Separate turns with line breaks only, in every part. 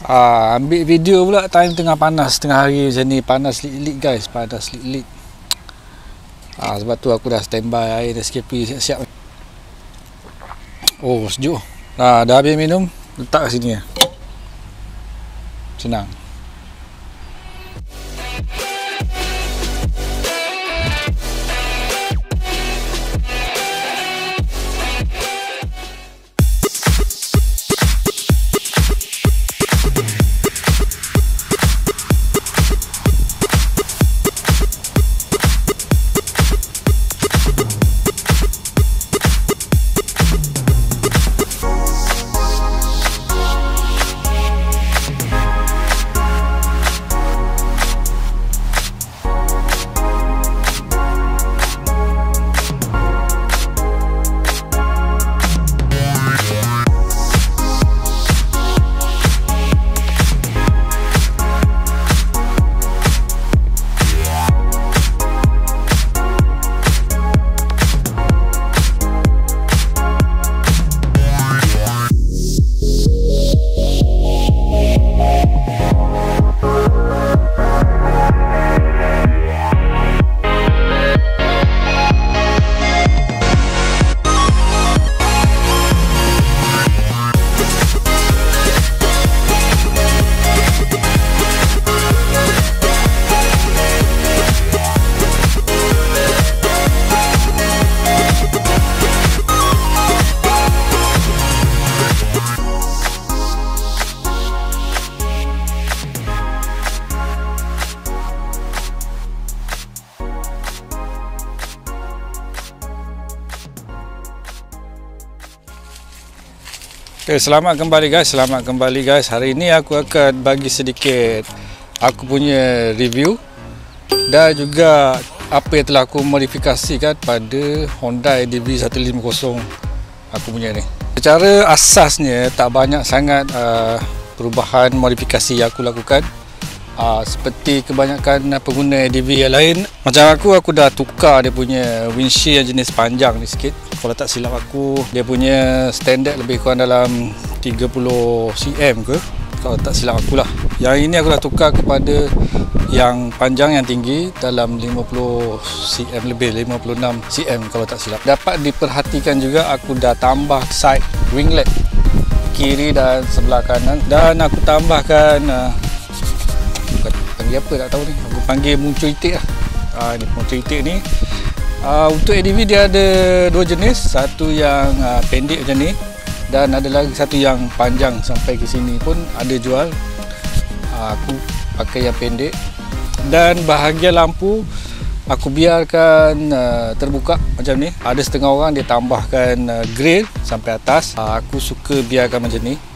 Ambil video pula time tengah panas, tengah hari macam ni, panas lit-lit guys, panas lit-lit. Sebab tu aku dah standby air Nescafe siap-siap. Oh, sejuk. Dah habis minum, letak kat sini. Senang. Okay, selamat kembali guys. Hari ini aku akan bagi sedikit aku punya review dan juga apa yang telah aku modifikasikan pada Honda EDV 150 aku punya ni. Secara asasnya tak banyak sangat perubahan modifikasi yang aku lakukan. Seperti kebanyakan pengguna EDV yang lain, macam aku dah tukar dia punya windshield yang jenis panjang ni sikit. Kalau tak silap aku, dia punya standard lebih kurang dalam 30 cm ke, kalau tak silap aku lah. Yang ini aku dah tukar kepada yang panjang, yang tinggi dalam 50 cm lebih, 56 cm kalau tak silap. Dapat diperhatikan juga aku dah tambah side winglet kiri dan sebelah kanan, dan aku tambahkan panggil apa tak tahu ni, aku panggil muncul itik lah. Ni muncul itik ni untuk EDV dia ada dua jenis, satu yang pendek macam ni dan ada lagi satu yang panjang sampai ke sini pun ada jual. Aku pakai yang pendek, dan bahagian lampu aku biarkan terbuka macam ni. Ada setengah orang dia tambahkan grill sampai atas, aku suka biarkan macam ni.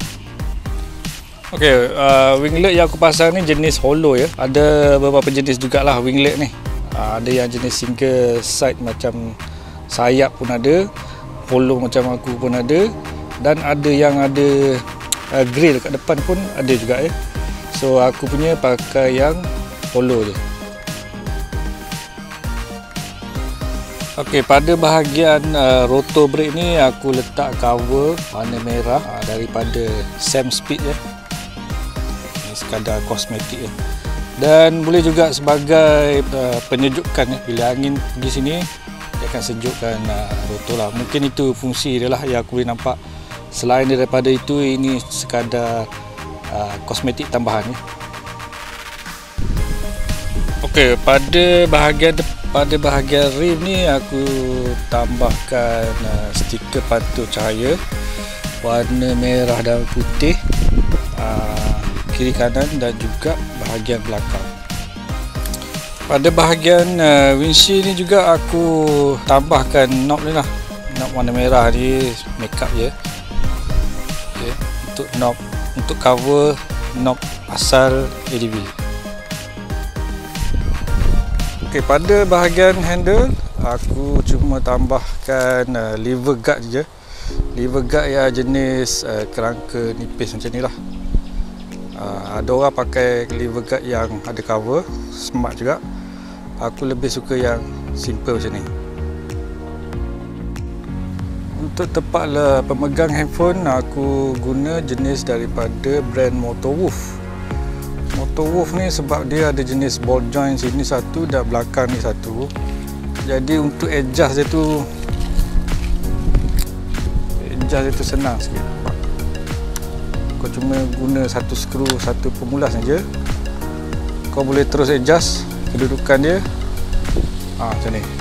Okey, winglet yang aku pasang ni jenis hollow ya. Ada beberapa jenis jugalah winglet ni. Ada yang jenis single side macam sayap pun ada, hollow macam aku pun ada, dan ada yang ada grill kat depan pun ada juga ya. So aku punya pakai yang hollow je. Okey, pada bahagian rotor brake ni aku letak cover warna merah daripada Sam Speed ya. Sekadar kosmetik ya. Dan boleh juga sebagai penyejukan ya. Bila angin pergi sini dia akan sejukkan rotor lah. Mungkin itu fungsi dia lah yang aku boleh nampak. Selain daripada itu, ini sekadar kosmetik tambahan ya. Okey, pada bahagian rim ni aku tambahkan stiker pantul cahaya warna merah dan putih kiri kanan dan juga bahagian belakang. Pada bahagian windshield ni juga aku tambahkan knob ni lah. Knob warna merah ni make up je. Okay. Untuk knob, untuk cover knob asal EDV. Okay, pada bahagian handle aku cuma tambahkan lever guard je. Lever guard yang jenis kerangka nipis macam ni lah. Ada orang pakai lever guard yang ada cover, smart juga. Aku lebih suka yang simple macam ni. Untuk tempat pemegang handphone, aku guna jenis daripada brand Motowolf. Motowolf ni sebab dia ada jenis ball joint sini satu dan belakang ni satu. Jadi untuk adjust dia tu senang sikit. Kau cuma guna satu skru, satu pemulas saja. Kau boleh terus adjust kedudukan dia. Macam ni.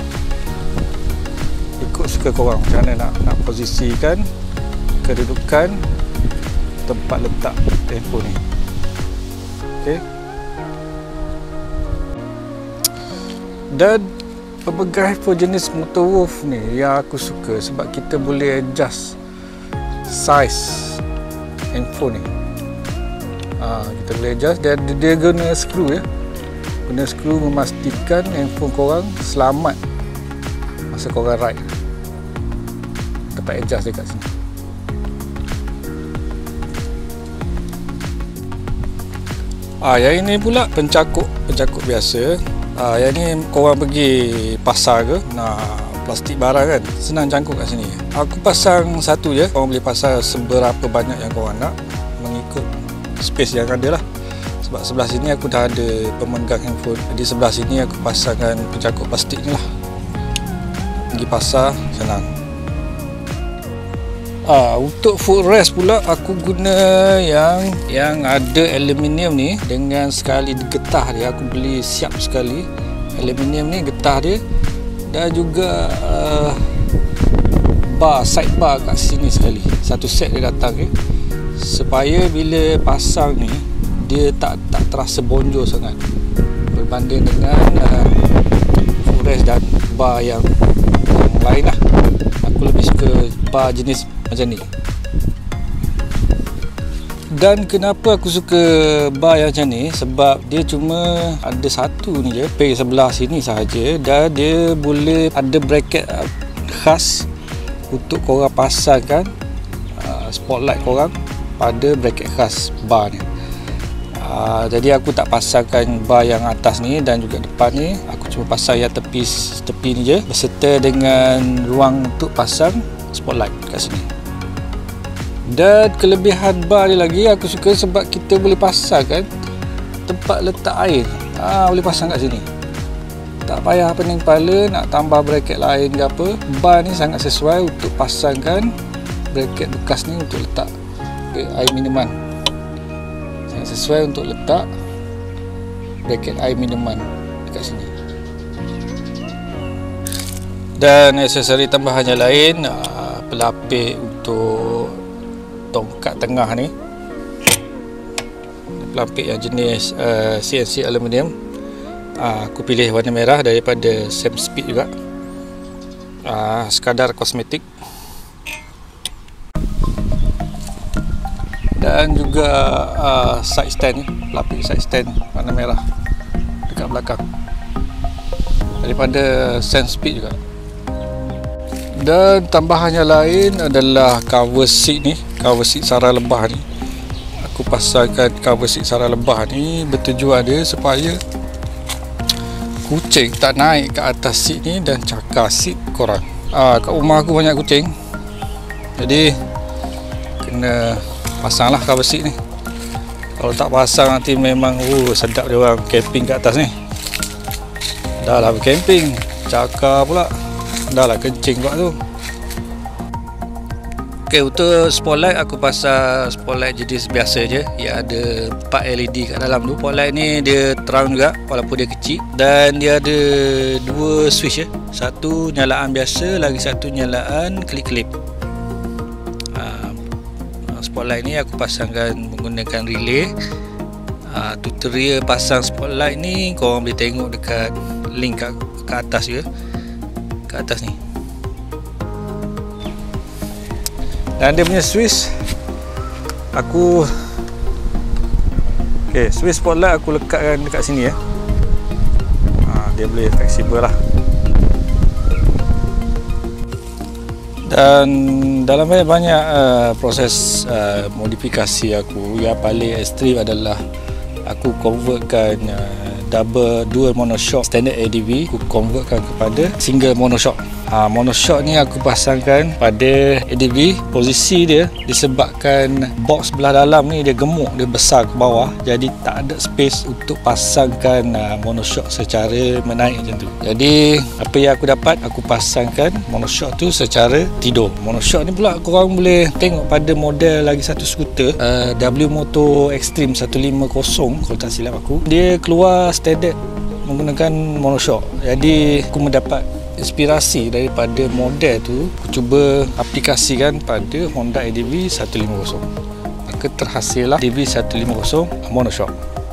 Ikut suka korang macam mana nak posisikan kedudukan tempat letak handphone ni. Okey. Dan pemegang handphone jenis Motowolf ni yang aku suka sebab kita boleh adjust size handphone ni. Kita boleh adjust dan dia guna skru ya. Guna skru memastikan handphone korang selamat masa korang ride. Dapat adjust dekat sini. Yang ini pula pencakup biasa. Yang ni korang pergi pasar ke nak plastik barang kan, senang cangkuk kat sini. Aku pasang satu je. Korang boleh pasang seberapa banyak yang korang nak mengikut space yang ada lah. Sebab sebelah sini aku dah ada pemegang handphone, jadi sebelah sini aku pasangkan pencakup plastik ni lah. Pergi pasar senang. Untuk footrest pula aku guna yang ada aluminium ni dengan sekali getah dia. Aku beli siap sekali aluminium ni, getah dia, dan juga side bar kat sini sekali. Satu set dia datang supaya bila pasang ni dia tak terasa bonjol sangat berbanding dengan footrest dan bar yang lain lah. Aku lebih suka bar jenis macam ni. Dan kenapa aku suka bar yang macam ni, sebab dia cuma ada satu ni je, pergi sebelah sini sahaja, dan dia boleh ada bracket khas untuk korang pasangkan spotlight korang pada bracket khas bar ni. Jadi aku tak pasangkan bar yang atas ni dan juga depan ni, aku cuma pasang yang tepi ni je, beserta dengan ruang untuk pasang spotlight kat sini. Dan kelebihan bar ni lagi aku suka sebab kita boleh pasangkan tempat letak air. Boleh pasang kat sini, tak payah pening kepala nak tambah bracket lain ke apa. Bar ni sangat sesuai untuk pasangkan bracket bekas ni untuk letak air minuman. Sangat sesuai untuk letak bracket air minuman dekat sini. Dan aksesori tambahannya lain, pelapis untuk tongkat tengah ni, pelapis yang jenis CNC aluminium. Aku pilih warna merah daripada Same Speed juga. Sekadar kosmetik. Dan juga side stand ni, pelapis side stand warna merah dekat belakang daripada Same Speed juga. Dan tambahannya lain adalah cover seat ni, cover seat sarang lebah ni. Aku pasangkan cover seat sarang lebah ni bertujuan dia supaya kucing tak naik ke atas seat ni dan cakar seat korang. Kat rumah aku banyak kucing, jadi kena pasanglah cover seat ni. Kalau tak pasang nanti memang sedap dia orang camping kat atas ni. Dah lah bercamping, cakar pula. Dah lah kencing kat tu. Ok, untuk spotlight aku pasang spotlight jenis biasa je yang ada 4 LED kat dalam tu. Spotlight ni dia terang juga walaupun dia kecil, dan dia ada 2 switch satu nyalaan biasa, lagi satu nyalaan klip-klip. Spotlight ni aku pasangkan menggunakan relay. Tutorial pasang spotlight ni korang boleh tengok dekat link kat atas je, kat atas ni. Dan dia punya switch switch spotlight aku lekatkan dekat sini dia boleh fleksibel lah. Dan dalam banyak proses modifikasi aku, yang paling ekstrim adalah aku convertkan dual monoshock standard ADV, aku convertkan kepada single monoshock. Monoshock ni aku pasangkan pada ADV. Posisi dia disebabkan box belah dalam ni dia gemuk, dia besar ke bawah, jadi tak ada space untuk pasangkan monoshock secara menaik macam tu. Jadi apa yang aku dapat, aku pasangkan monoshock tu secara tidur. Monoshock ni pula korang boleh tengok pada model lagi satu skuter, W Moto Extreme 150 kalau tak silap aku, dia keluar standard menggunakan monoshock. Jadi aku mendapat inspirasi daripada model tu, aku cuba aplikasikan pada Honda ADV 150. Maka terhasillah ADV 150 monoshock.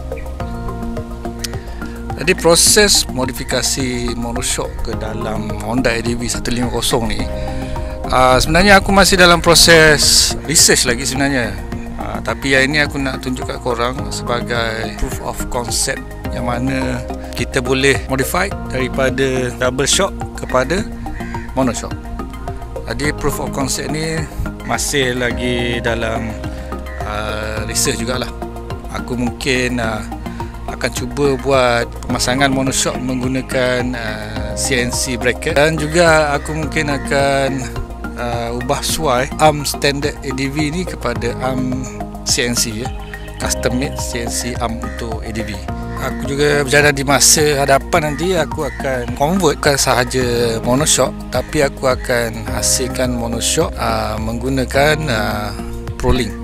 Jadi proses modifikasi monoshock ke dalam Honda ADV 150 ni, sebenarnya aku masih dalam proses research lagi sebenarnya. Tapi yang ini aku nak tunjuk kat korang sebagai proof of concept yang mana kita boleh modify daripada double shock kepada monoshock. Jadi proof of concept ni masih lagi dalam research jugalah. Aku mungkin akan cuba buat pemasangan monoshock menggunakan CNC bracket, dan juga aku mungkin akan ubah suai arm standard ADV ni kepada arm CNC ya. Custom made CNC arm untuk ADV. Aku juga berjaya di masa hadapan nanti aku akan convert bukan sahaja monoshock, tapi aku akan hasilkan monoshock menggunakan Prolink.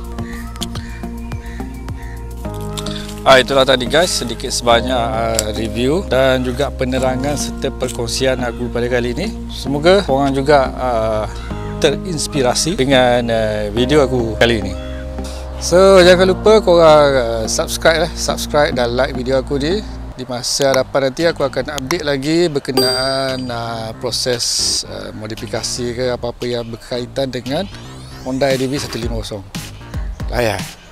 Itulah tadi guys, sedikit sebanyak review dan juga penerangan serta perkongsian aku pada kali ini. Semoga korang juga terinspirasi dengan video aku kali ini. So jangan lupa korang subscribe dan like video aku ni. Di masa hadapan nanti aku akan update lagi berkenaan proses modifikasi ke apa-apa yang berkaitan dengan Honda ADV 150. Layan.